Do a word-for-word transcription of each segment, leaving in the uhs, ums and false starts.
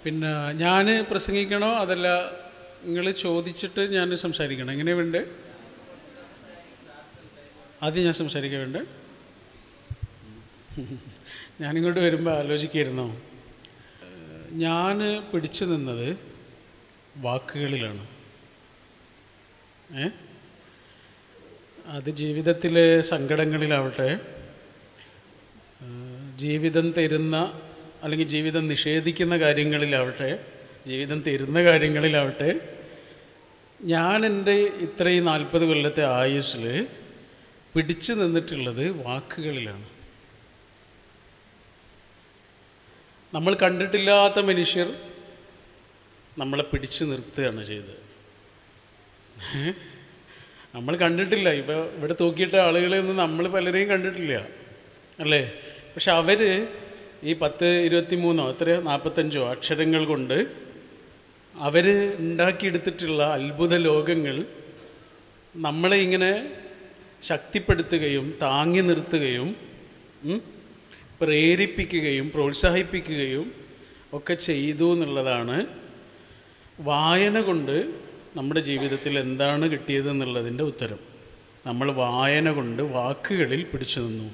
പിന്നെ ഞാൻ പ്രസംഗിക്കണോ അതല്ല നിങ്ങൾ ചോദിച്ചിട്ട് ഞാൻ സംസാരിക്കണം? എങ്ങനെയാണ് വേണ്ടേ? ആദ്യം ഞാൻ സംസാരിക്കാൻ വേണ്ടേ? ഞാനിങ്ങോട്ട് വരുമ്പോൾ ആലോചിക്കായിരുന്നോ, ഞാൻ പിടിച്ചു നിന്നത് വാക്കുകളിലാണ്. ഏ അത് ജീവിതത്തിലെ സങ്കടങ്ങളിലാവട്ടെ, ജീവിതം തരുന്ന അല്ലെങ്കിൽ ജീവിതം നിഷേധിക്കുന്ന കാര്യങ്ങളിലാവട്ടെ, ജീവിതം തരുന്ന കാര്യങ്ങളിലാവട്ടെ, ഞാൻ എൻ്റെ ഇത്രയും നാൽപ്പത് കൊല്ലത്തെ ആയുസ്സിൽ പിടിച്ചു നിന്നിട്ടുള്ളത് വാക്കുകളിലാണ്. നമ്മൾ കണ്ടിട്ടില്ലാത്ത മനുഷ്യർ നമ്മളെ പിടിച്ചു നിർത്തുകയാണ് ചെയ്തത്. നമ്മൾ കണ്ടിട്ടില്ല, ഇപ്പോൾ ഇവിടെ തൂക്കിയിട്ട ആളുകളെയൊന്നും നമ്മൾ പലരെയും കണ്ടിട്ടില്ല, അല്ലേ? പക്ഷെ അവർ ഈ പത്ത് ഇരുപത്തി മൂന്നോ എത്രയോ നാൽപ്പത്തഞ്ചോ അക്ഷരങ്ങൾ കൊണ്ട് അവർ ഉണ്ടാക്കിയെടുത്തിട്ടുള്ള അത്ഭുത ലോകങ്ങൾ നമ്മളെ ഇങ്ങനെ ശക്തിപ്പെടുത്തുകയും താങ്ങി നിർത്തുകയും പ്രേരിപ്പിക്കുകയും പ്രോത്സാഹിപ്പിക്കുകയും ഒക്കെ ചെയ്തു എന്നുള്ളതാണ് വായന കൊണ്ട് നമ്മുടെ ജീവിതത്തിൽ എന്താണ് കിട്ടിയതെന്നുള്ളതിൻ്റെ ഉത്തരം. നമ്മൾ വായന കൊണ്ട് വാക്കുകളിൽ പിടിച്ചു നിന്നു.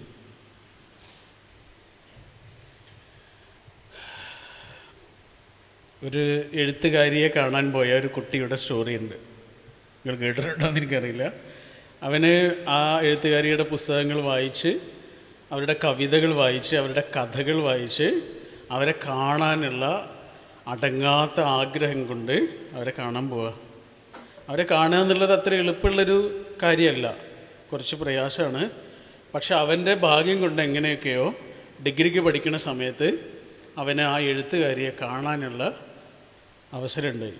ഒരു എഴുത്തുകാരിയെ കാണാൻ പോയ ഒരു കുട്ടിയുടെ സ്റ്റോറിയുണ്ട്. നിങ്ങൾ കേട്ടിട്ടുണ്ടോ എന്ന് എനിക്കറിയില്ല. അവന് ആ എഴുത്തുകാരിയുടെ പുസ്തകങ്ങൾ വായിച്ച്, അവരുടെ കവിതകൾ വായിച്ച്, അവരുടെ കഥകൾ വായിച്ച്, അവരെ കാണാനുള്ള അടങ്ങാത്ത ആഗ്രഹം കൊണ്ട് അവരെ കാണാൻ പോവുക. അവരെ കാണുക എന്നുള്ളത് അത്ര എളുപ്പമുള്ളൊരു കാര്യമല്ല, കുറച്ച് പ്രയാസമാണ്. പക്ഷെ അവൻ്റെ ഭാഗ്യം കൊണ്ട് എങ്ങനെയൊക്കെയോ ഡിഗ്രിക്ക് പഠിക്കുന്ന സമയത്ത് അവന് ആ എഴുത്തുകാരിയെ കാണാനുള്ള അവസരമുണ്ടായി.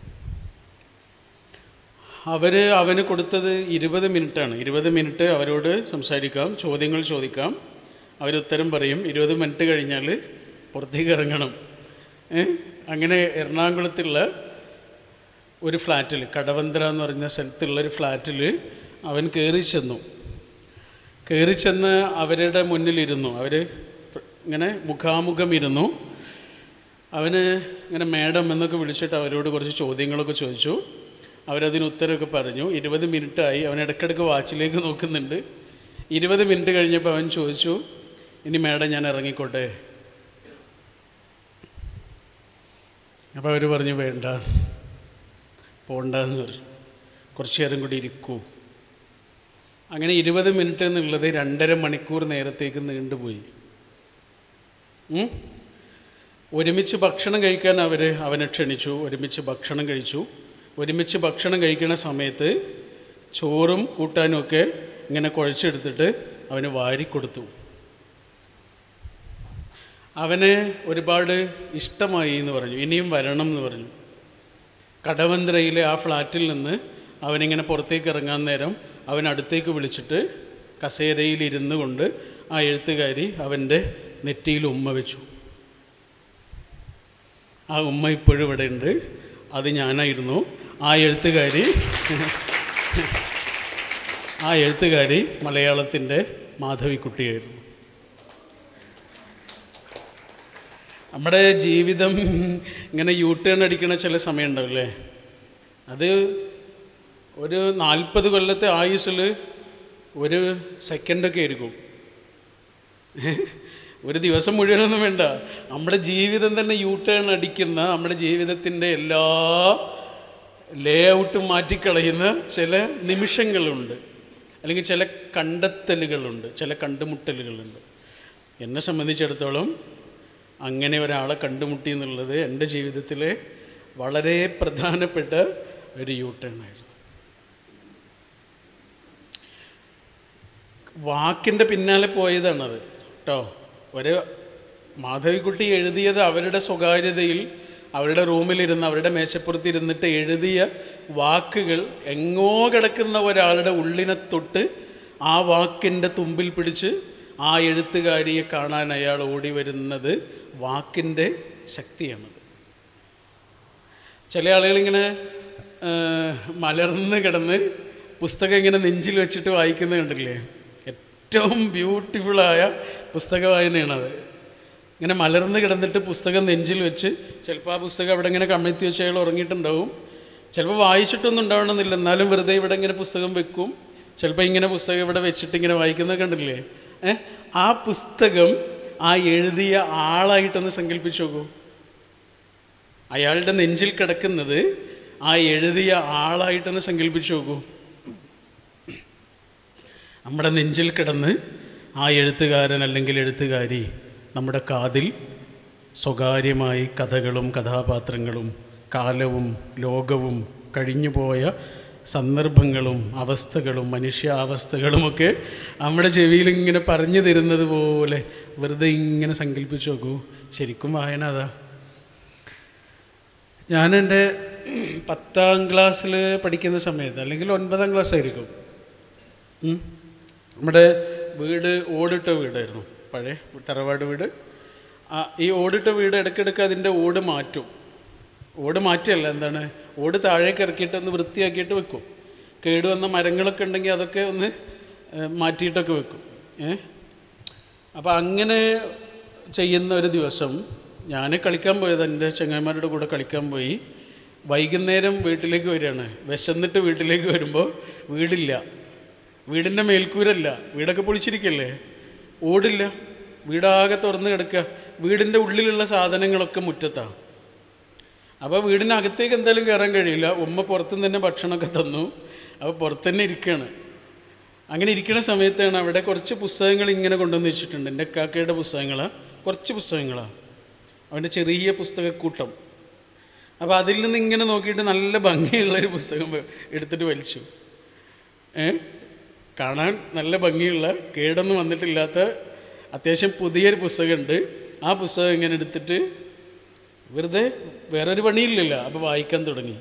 അവർ അവന് കൊടുത്തത് ഇരുപത് മിനിറ്റാണ്. ഇരുപത് മിനിറ്റ് അവരോട് സംസാരിക്കാം, ചോദ്യങ്ങൾ ചോദിക്കാം, അവരുത്തരം പറയും. ഇരുപത് മിനിറ്റ് കഴിഞ്ഞാൽ പുറത്തേക്ക് ഇറങ്ങണം. അങ്ങനെ എറണാകുളത്തുള്ള ഒരു ഫ്ലാറ്റിൽ, കടവന്ത്ര എന്ന് പറഞ്ഞ സ്ഥലത്തുള്ളൊരു ഫ്ലാറ്റിൽ അവൻ കയറി ചെന്നു. കയറി ചെന്ന് അവരുടെ മുന്നിലിരുന്നു. അവർ ഇങ്ങനെ മുഖാമുഖം ഇരുന്നു. അവന് ഇങ്ങനെ മാഡം എന്നൊക്കെ വിളിച്ചിട്ട് അവരോട് കുറച്ച് ചോദ്യങ്ങളൊക്കെ ചോദിച്ചു. അവരതിന് ഉത്തരമൊക്കെ പറഞ്ഞു. ഇരുപത് മിനിറ്റായി. അവൻ ഇടയ്ക്കിടയ്ക്ക് വാച്ചിലേക്ക് നോക്കുന്നുണ്ട്. ഇരുപത് മിനിറ്റ് കഴിഞ്ഞപ്പോൾ അവൻ ചോദിച്ചു, ഇനി മാഡം ഞാൻ ഇറങ്ങിക്കോട്ടെ? അപ്പോൾ അവർ പറഞ്ഞു, വേണ്ട, പോണ്ടെന്ന് പറഞ്ഞു, കുറച്ച് നേരം കൂടി ഇരിക്കൂ. അങ്ങനെ ഇരുപത് മിനിറ്റ് എന്നുള്ളത് രണ്ടര മണിക്കൂർ നേരത്തേക്ക് നീണ്ടുപോയി. ഒരുമിച്ച് ഭക്ഷണം കഴിക്കാൻ അവർ അവനെ ക്ഷണിച്ചു. ഒരുമിച്ച് ഭക്ഷണം കഴിച്ചു. ഒരുമിച്ച് ഭക്ഷണം കഴിക്കുന്ന സമയത്ത് ചോറും കൂട്ടാനും ഒക്കെ ഇങ്ങനെ കുഴച്ചെടുത്തിട്ട് അവന് വാരിക്കൊടുത്തു. അവന് ഒരുപാട് ഇഷ്ടമായി എന്ന് പറഞ്ഞു. ഇനിയും വരണം എന്ന് പറഞ്ഞു. കടവന്ത്രയിലെ ആ ഫ്ലാറ്റിൽ നിന്ന് അവനിങ്ങനെ പുറത്തേക്ക് ഇറങ്ങാൻ നേരം അവൻ അടുത്തേക്ക് വിളിച്ചിട്ട് കസേരയിലിരുന്നു കൊണ്ട് ആ എഴുത്തുകാരി അവൻ്റെ നെറ്റിയിൽ ഉമ്മ വെച്ചു. ആ ഉമ്മ ഇപ്പോഴും ഇവിടെ ഉണ്ട്. അത് ഞാനായിരുന്നു. ആ എഴുത്തുകാരി ആ എഴുത്തുകാരി മലയാളത്തിൻ്റെ മാധവിക്കുട്ടിയായിരുന്നു. നമ്മുടെ ജീവിതം ഇങ്ങനെ യൂ ടേൺ അടിക്കണ ചില സമയം ഉണ്ടാവില്ലേ? അത് ഒരു നാൽപ്പത് കൊല്ലത്തെ ആയുസ്സിൽ ഒരു സെക്കൻഡൊക്കെ ആയിരിക്കും. ഒരു ദിവസം മുഴുവനൊന്നും വേണ്ട. നമ്മുടെ ജീവിതം തന്നെ യൂ ടേൺ അടിക്കുന്ന, നമ്മുടെ ജീവിതത്തിൻ്റെ എല്ലാ ലേ ഔട്ടും മാറ്റിക്കളയുന്ന ചില നിമിഷങ്ങളുണ്ട്, അല്ലെങ്കിൽ ചില കണ്ടെത്തലുകളുണ്ട്, ചില കണ്ടുമുട്ടലുകളുണ്ട്. എന്നെ സംബന്ധിച്ചിടത്തോളം അങ്ങനെ ഒരാളെ കണ്ടുമുട്ടി എന്നുള്ളത് എൻ്റെ ജീവിതത്തിലെ വളരെ പ്രധാനപ്പെട്ട ഒരു യൂ ടേൺ ആയിരുന്നു. വാക്കിൻ്റെ പിന്നാലെ പോയതാണത് കേട്ടോ. ഒരു മാധവിക്കുട്ടി എഴുതിയത് അവരുടെ സ്വകാര്യതയിൽ, അവരുടെ റൂമിലിരുന്ന്, അവരുടെ മേശപ്പുറത്തിരുന്നിട്ട് എഴുതിയ വാക്കുകൾ എങ്ങോ കിടക്കുന്ന ഒരാളുടെ ഉള്ളിനെ തൊട്ട് ആ വാക്കിൻ്റെ തുമ്പിൽ പിടിച്ച് ആ എഴുത്തുകാരിയെ കാണാൻ അയാൾ ഓടി വരുന്നത് വാക്കിൻ്റെ ശക്തിയാണത്. ചില ആളുകളിങ്ങനെ മലർന്ന് കിടന്ന് പുസ്തകം ഇങ്ങനെ നെഞ്ചിൽ വെച്ചിട്ട് വായിക്കുന്നത് കണ്ടില്ലേ? ഏറ്റവും ബ്യൂട്ടിഫുള്ളായ പുസ്തക വായനയാണത്. ഇങ്ങനെ മലർന്ന് കിടന്നിട്ട് പുസ്തകം നെഞ്ചിൽ വെച്ച്, ചിലപ്പോൾ ആ പുസ്തകം അവിടെ ഇങ്ങനെ കമഴ്ത്തി വെച്ച് അയാൾ ഉറങ്ങിയിട്ടുണ്ടാവും. ചിലപ്പോൾ വായിച്ചിട്ടൊന്നും ഉണ്ടാവണമെന്നില്ല, എന്നാലും വെറുതെ ഇവിടെ ഇങ്ങനെ പുസ്തകം വെക്കും. ചിലപ്പോൾ ഇങ്ങനെ പുസ്തകം ഇവിടെ വെച്ചിട്ട് ഇങ്ങനെ വായിക്കുന്നത് കണ്ടില്ലേ? ഏഹ് ആ പുസ്തകം ആ എഴുതിയ ആളായിട്ടൊന്ന് സങ്കല്പിച്ച് നോക്കൂ. അയാളുടെ നെഞ്ചിൽ കിടക്കുന്നത് ആ എഴുതിയ ആളായിട്ടൊന്ന് സങ്കല്പിച്ച് നോക്കൂ. നമ്മുടെ നെഞ്ചിൽ കിടന്ന് ആ എഴുത്തുകാരൻ അല്ലെങ്കിൽ എഴുത്തുകാരി നമ്മുടെ കാതിൽ സ്വകാര്യമായി കഥകളും കഥാപാത്രങ്ങളും കാലവും ലോകവും കഴിഞ്ഞുപോയ സന്ദർഭങ്ങളും അവസ്ഥകളും മനുഷ്യാവസ്ഥകളുമൊക്കെ നമ്മുടെ ചെവിയിൽ ഇങ്ങനെ പറഞ്ഞു തരുന്നത് പോലെ വെറുതെ ഇങ്ങനെ സങ്കല്പിച്ച് നോക്കൂ. ശരിക്കും വായന അതാ. ഞാൻ എൻ്റെ പത്താം ക്ലാസ്സിൽ പഠിക്കുന്ന സമയത്ത്, അല്ലെങ്കിൽ ഒൻപതാം ക്ലാസ് ആയിരിക്കും, നമ്മുടെ വീട് ഓടിട്ട വീടായിരുന്നു, പഴയ തറവാട് വീട്. ഈ ഓടിട്ട വീട് ഇടയ്ക്കിടയ്ക്ക് അതിൻ്റെ ഓട് മാറ്റും. ഓട് മാറ്റിയല്ല, എന്താണ്, ഓട് താഴേക്ക് ഇറക്കിയിട്ട് ഒന്ന് വൃത്തിയാക്കിയിട്ട് വെക്കും. കേടുവന്ന മരങ്ങളൊക്കെ ഉണ്ടെങ്കിൽ അതൊക്കെ ഒന്ന് മാറ്റിയിട്ടൊക്കെ വെക്കും. ഏ അപ്പോൾ അങ്ങനെ ചെയ്യുന്ന ഒരു ദിവസം ഞാൻ കളിക്കാൻ പോയത്, എൻ്റെ ചങ്ങായിമാരുടെ കൂടെ കളിക്കാൻ പോയി. വൈകുന്നേരം വീട്ടിലേക്ക് വരികയാണ്. വിശന്നിട്ട് വീട്ടിലേക്ക് വരുമ്പോൾ വീടില്ല, വീടിൻ്റെ മേൽക്കൂരല്ല, വീടൊക്കെ പൊളിച്ചിരിക്കല്ലേ, ഓടില്ല, വീടാകെ തുറന്ന് കിടക്കുക. വീടിൻ്റെ ഉള്ളിലുള്ള സാധനങ്ങളൊക്കെ മുറ്റത്താണ്. അപ്പോൾ വീടിനകത്തേക്ക് എന്തായാലും കയറാൻ കഴിയില്ല. ഉമ്മ പുറത്തുനിന്ന് തന്നെ ഭക്ഷണമൊക്കെ തന്നു. അപ്പോൾ പുറത്ത് തന്നെ ഇരിക്കുകയാണ്. അങ്ങനെ ഇരിക്കുന്ന സമയത്താണ് അവിടെ കുറച്ച് പുസ്തകങ്ങൾ ഇങ്ങനെ കൊണ്ടുവന്ന് വെച്ചിട്ടുണ്ട്. എൻ്റെ കാക്കയുടെ പുസ്തകങ്ങളാണ്, കുറച്ച് പുസ്തകങ്ങളാണ്, അവൻ്റെ ചെറിയ പുസ്തകക്കൂട്ടം. അപ്പോൾ അതിൽ നിന്ന് ഇങ്ങനെ നോക്കിയിട്ട് നല്ല ഭംഗിയുള്ളൊരു പുസ്തകം എടുത്തിട്ട് വലിച്ചു. ഏ കാണാൻ നല്ല ഭംഗിയുള്ള, കേടൊന്നും വന്നിട്ടില്ലാത്ത അത്യാവശ്യം പുതിയൊരു പുസ്തകമുണ്ട്. ആ പുസ്തകം ഇങ്ങനെ എടുത്തിട്ട് വെറുതെ, വേറൊരു പണിയില്ലല്ലോ, അപ്പോൾ വായിക്കാൻ തുടങ്ങി.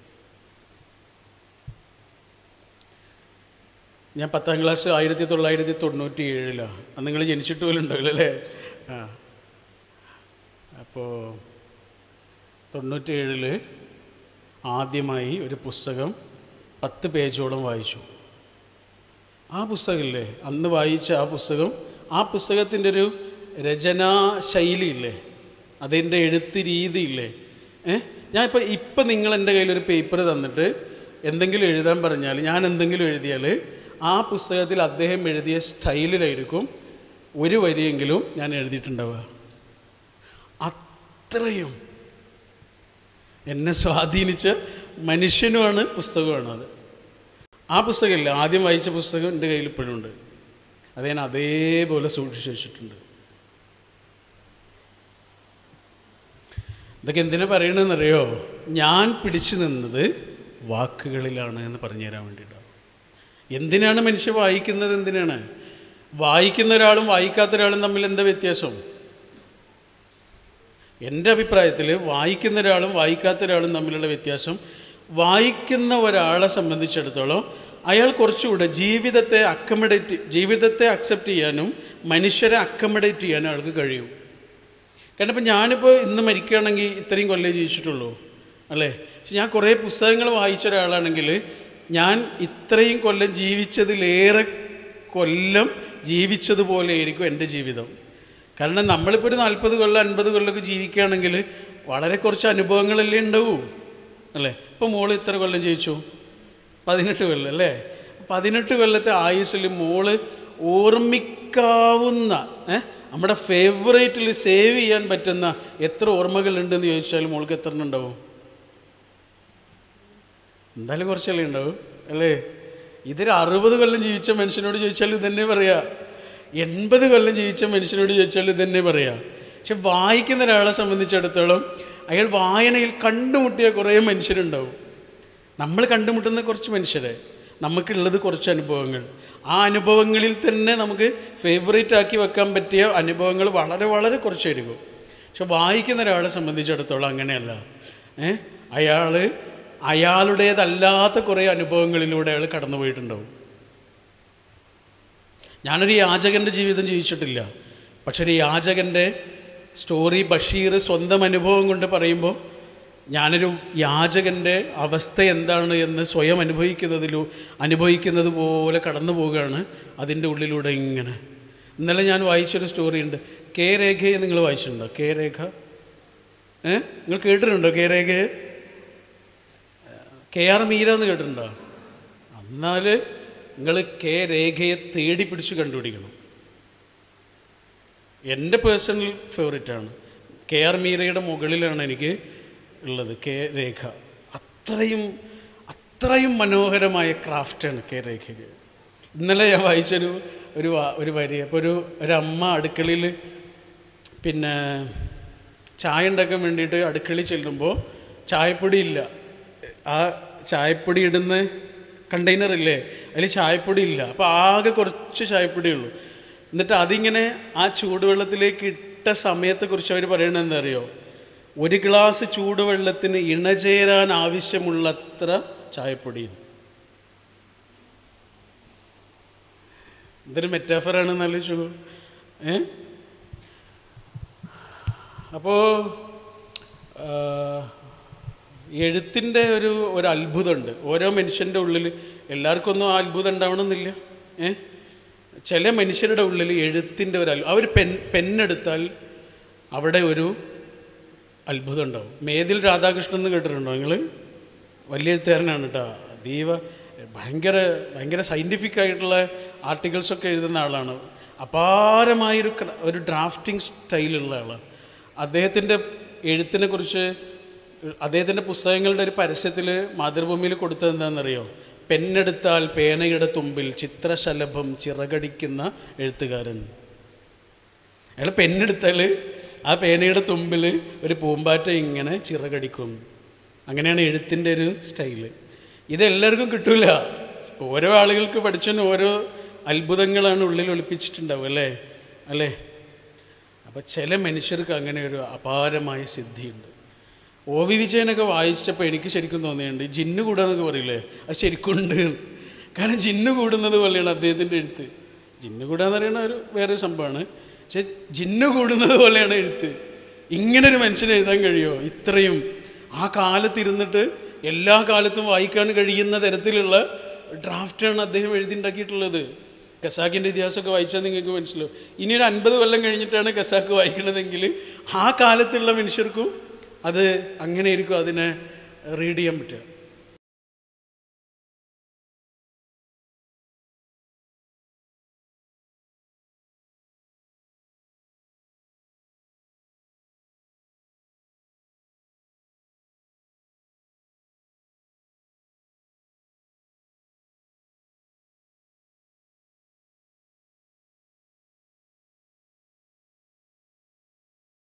ഞാൻ പത്താം ക്ലാസ് ആയിരത്തി തൊള്ളായിരത്തി തൊണ്ണൂറ്റി ഏഴിലാണ്. അന്ന് നിങ്ങൾ ജനിച്ചിട്ട് പോലും ഉണ്ടാവില്ല അല്ലേ? ആ അപ്പോൾ തൊണ്ണൂറ്റി ഏഴിൽ ആദ്യമായി ഒരു പുസ്തകം പത്ത് പേജോളം വായിച്ചു. ആ പുസ്തകമില്ലേ, അന്ന് വായിച്ച ആ പുസ്തകം, ആ പുസ്തകത്തിൻ്റെ ഒരു രചനാ ശൈലിയില്ലേ, അതിൻ്റെ എഴുത്ത് രീതിയില്ലേ, ഏഹ് ഞാനിപ്പോൾ ഇപ്പം നിങ്ങൾ എൻ്റെ കയ്യിലൊരു പേപ്പർ തന്നിട്ട് എന്തെങ്കിലും എഴുതാൻ പറഞ്ഞാൽ, ഞാൻ എന്തെങ്കിലും എഴുതിയാൽ ആ പുസ്തകത്തിൽ അദ്ദേഹം എഴുതിയ സ്റ്റൈലിലായിരിക്കും ഒരു വരിയെങ്കിലും ഞാൻ എഴുതിയിട്ടുണ്ടാവുക. അത്രയും എന്നെ സ്വാധീനിച്ച മനുഷ്യനുമാണ് പുസ്തകമാണ് അത്. ആ പുസ്തകമില്ല, ആദ്യം വായിച്ച പുസ്തകം എൻ്റെ കയ്യിൽ ഇപ്പോഴും ഉണ്ട്. അത് ഞാൻ അതേപോലെ സൂക്ഷിച്ചു വെച്ചിട്ടുണ്ട്. ഇതൊക്കെ എന്തിനാ പറയണമെന്നറിയോ? ഞാൻ പിടിച്ചു നിന്നത് വാക്കുകളിലാണ് എന്ന് പറഞ്ഞു തരാൻ വേണ്ടിയിട്ടാണ്. എന്തിനാണ് മനുഷ്യൻ വായിക്കുന്നത്? എന്തിനാണ് വായിക്കുന്ന ഒരാളും വായിക്കാത്ത ഒരാളും തമ്മിൽ എന്താ വ്യത്യാസം? എൻ്റെ അഭിപ്രായത്തിൽ വായിക്കുന്ന ഒരാളും വായിക്കാത്ത ഒരാളും തമ്മിലുള്ള വ്യത്യാസം, വായിക്കുന്ന ഒരാളെ സംബന്ധിച്ചിടത്തോളം അയാൾ കുറച്ചുകൂടെ ജീവിതത്തെ അക്കമഡേറ്റ് ജീവിതത്തെ അക്സെപ്റ്റ് ചെയ്യാനും മനുഷ്യരെ അക്കമഡേറ്റ് ചെയ്യാനും അയാൾക്ക് കഴിയും. കാരണം ഇപ്പം ഞാനിപ്പോൾ ഇന്ന് മരിക്കുകയാണെങ്കിൽ ഇത്രയും കൊല്ലം ജീവിച്ചിട്ടുള്ളൂ അല്ലേ? പക്ഷെ ഞാൻ കുറേ പുസ്തകങ്ങൾ വായിച്ച ഒരാളാണെങ്കിൽ ഞാൻ ഇത്രയും കൊല്ലം ജീവിച്ചതിലേറെ കൊല്ലം ജീവിച്ചതുപോലെ ആയിരിക്കും എൻ്റെ ജീവിതം. കാരണം നമ്മളിപ്പോൾ ഒരു നാൽപ്പത് കൊല്ലം അൻപത് കൊല്ലമൊക്കെ ജീവിക്കുകയാണെങ്കിൽ വളരെ കുറച്ച് അനുഭവങ്ങളല്ലേ ഉണ്ടാവൂ അല്ലേ? ഇപ്പോൾ മോള് ഇത്ര കൊല്ലം ജീവിച്ചു, പതിനെട്ട് കൊല്ലം അല്ലേ? പതിനെട്ട് കൊല്ലത്തെ ആയുസ്സിൽ മോള് ഓർമ്മിക്കാവുന്ന, ഏഹ് നമ്മുടെ ഫേവറേറ്റിൽ സേവ് ചെയ്യാൻ പറ്റുന്ന എത്ര ഓർമ്മകളുണ്ടെന്ന് ചോദിച്ചാൽ മോൾക്ക് എത്ര ഉണ്ടാവും? എന്തായാലും കുറച്ചല്ലേ ഉണ്ടാവും അല്ലേ? ഇതൊരു അറുപത് കൊല്ലം ജീവിച്ച മനുഷ്യനോട് ചോദിച്ചാൽ ഇതന്നെ പറയാ, എൺപത് കൊല്ലം ജീവിച്ച മനുഷ്യനോട് ചോദിച്ചാൽ ഇതന്നെ പറയാ. പക്ഷെ വായിക്കുന്ന ഒരാളെ സംബന്ധിച്ചിടത്തോളം അയാൾ വായനയിൽ കണ്ടുമുട്ടിയ കുറേ മനുഷ്യരുണ്ടാവും. നമ്മൾ കണ്ടുമുട്ടുന്ന കുറച്ച് മനുഷ്യരെ, നമുക്കുള്ളത് കുറച്ച് അനുഭവങ്ങൾ, ആ അനുഭവങ്ങളിൽ തന്നെ നമുക്ക് ഫേവറേറ്റ് ആക്കി വെക്കാൻ പറ്റിയ അനുഭവങ്ങൾ വളരെ വളരെ കുറച്ചായിരിക്കും. പക്ഷെ വായിക്കുന്ന ഒരാളെ സംബന്ധിച്ചിടത്തോളം അങ്ങനെയല്ല. ഏ അയാൾ അയാളുടേതല്ലാത്ത കുറേ അനുഭവങ്ങളിലൂടെ അയാൾ കടന്നു പോയിട്ടുണ്ടാവും. ഞാനൊരു യാചകൻ്റെ ജീവിതം ജീവിച്ചിട്ടില്ല, പക്ഷെ ഒരു യാചകൻ്റെ സ്റ്റോറി ബഷീർ സ്വന്തം അനുഭവം കൊണ്ട് പറയുമ്പോൾ ഞാനൊരു യാചകൻ്റെ അവസ്ഥ എന്താണ് എന്ന് സ്വയം അനുഭവിക്കുന്നതിലൂ അനുഭവിക്കുന്നത് പോലെ കടന്നു പോവുകയാണ് അതിൻ്റെ ഉള്ളിലൂടെ. ഇങ്ങനെ ഇന്നലെ ഞാൻ വായിച്ചൊരു സ്റ്റോറി ഉണ്ട്. കെ രേഖയെ നിങ്ങൾ വായിച്ചിട്ടുണ്ടോ? കെ രേഖ ഏ നിങ്ങൾ കേട്ടിട്ടുണ്ടോ? കെ രേഖയെ കെ ആർ മീര എന്ന് കേട്ടിട്ടുണ്ടോ? എന്നാൽ നിങ്ങൾ കെ രേഖയെ തേടി പിടിച്ച് കണ്ടുപിടിക്കണം. എൻ്റെ പേഴ്സണൽ ഫേവറേറ്റാണ്. കെ ആർ മീരയുടെ മുകളിലാണ് എനിക്ക് ഉള്ളത് കെ രേഖ. അത്രയും അത്രയും മനോഹരമായ ക്രാഫ്റ്റാണ് കെ രേഖയ്ക്ക്. ഇന്നലെ ഞാൻ വായിച്ചൊരു ഒരു ഒരു വരി. അപ്പോൾ ഒരു ഒരമ്മ അടുക്കളയിൽ പിന്നെ ചായ ഉണ്ടാക്കാൻ വേണ്ടിയിട്ട് അടുക്കളയിൽ ചെല്ലുമ്പോൾ ചായപ്പൊടി ഇല്ല. ആ ചായപ്പൊടി ഇടുന്ന കണ്ടെയ്നറില്ലേ, അതിൽ ചായപ്പൊടി ഇല്ല. അപ്പോൾ ആകെ കുറച്ച് ചായപ്പൊടി ഉള്ളൂ. എന്നിട്ട് അതിങ്ങനെ ആ ചൂടുവെള്ളത്തിലേക്ക് ഇട്ട സമയത്തെക്കുറിച്ച് അവർ പറയണത് എന്താ അറിയോ? ഒരു ഗ്ലാസ് ചൂടുവെള്ളത്തിന് ഇണചേരാൻ ആവശ്യമുള്ളത്ര ചായപ്പൊടി. ഇതൊരു മെറ്റാഫറാണെന്ന് ആലോചിച്ചു. ഏ അപ്പോൾ എഴുത്തിൻ്റെ ഒരു ഒരു അത്ഭുതമുണ്ട് ഓരോ മനുഷ്യൻ്റെ ഉള്ളിൽ. എല്ലാവർക്കും ഒന്നും ആ അത്ഭുതം ഉണ്ടാവണമെന്നില്ല. ഏ ചില മനുഷ്യരുടെ ഉള്ളിൽ എഴുത്തിൻ്റെ ഒരു അത്ഭുതം. അവർ പെൻ പെന്നെടുത്താൽ അവിടെ ഒരു അത്ഭുതം ഉണ്ടാവും. മേതിൽ രാധാകൃഷ്ണൻ എന്ന് കേട്ടിട്ടുണ്ടോ നിങ്ങൾ? വലിയ എഴുത്തുകാരനാണ് കേട്ടോ. അതീവ ഭയങ്കര ഭയങ്കര സയൻറ്റിഫിക് ആയിട്ടുള്ള ആർട്ടിക്കിൾസൊക്കെ എഴുതുന്ന ആളാണ്. അപാരമായൊരു ഒരു ഡ്രാഫ്റ്റിംഗ് സ്റ്റൈലുള്ള ആളാണ്. അദ്ദേഹത്തിൻ്റെ എഴുത്തിനെക്കുറിച്ച് അദ്ദേഹത്തിൻ്റെ പുസ്തകങ്ങളുടെ ഒരു പരസ്യത്തിൽ മാതൃഭൂമിയിൽ കൊടുത്തത് എന്താണെന്നറിയോ? പെന്നെടുത്താൽ പേനയുടെ തുമ്പിൽ ചിത്രശലഭം ചിറകടിക്കുന്ന എഴുത്തുകാരൻ. അയാൾ പെന്നെടുത്താൽ ആ പേനയുടെ തുമ്പിൽ ഒരു പൂമ്പാറ്റ ഇങ്ങനെ ചിറകടിക്കും. അങ്ങനെയാണ് എഴുത്തിൻ്റെ ഒരു സ്റ്റൈല്. ഇതെല്ലാവർക്കും കിട്ടില്ല. ഓരോ ആളുകൾക്ക് പഠിച്ചതിന് ഓരോ അത്ഭുതങ്ങളാണ് ഉള്ളിൽ ഒളിപ്പിച്ചിട്ടുണ്ടാവും അല്ലേ അല്ലേ അപ്പോൾ ചില മനുഷ്യർക്ക് അങ്ങനെ ഒരു അപാരമായ സിദ്ധിയുണ്ട്. ഒ വി വിജയനൊക്കെ വായിച്ചപ്പോൾ എനിക്ക് ശരിക്കും തോന്നിയുണ്ട് ജിന്ന് കൂടാന്നൊക്കെ പറയില്ലേ, അത് ശരിക്കുണ്ട്. കാരണം ജിന്ന് കൂടുന്നത് പോലെയാണ് അദ്ദേഹത്തിൻ്റെ എഴുത്ത്. ജിന്ന് കൂടാന്ന് പറയുന്ന ഒരു വേറൊരു സംഭവമാണ്. പക്ഷെ ജിന്ന് കൂടുന്നത് പോലെയാണ് എഴുത്ത്. ഇങ്ങനൊരു മനുഷ്യന് എഴുതാൻ കഴിയുമോ? ഇത്രയും ആ കാലത്തിരുന്നിട്ട് എല്ലാ കാലത്തും വായിക്കാൻ കഴിയുന്ന തരത്തിലുള്ള ഡ്രാഫ്റ്റാണ് അദ്ദേഹം എഴുതിണ്ടാക്കിയിട്ടുള്ളത്. ഖസാക്കിൻ്റെ ഇതിഹാസമൊക്കെ വായിച്ചാൽ നിങ്ങൾക്ക് മനസ്സിലാവും. ഇനി ഒരു അൻപത് കൊല്ലം കഴിഞ്ഞിട്ടാണ് ഖസാക്ക് വായിക്കണതെങ്കിൽ ആ കാലത്തുള്ള മനുഷ്യർക്കും അത് അങ്ങനെയായിരിക്കും അതിനെ റീഡ് ചെയ്യാൻ പറ്റുക.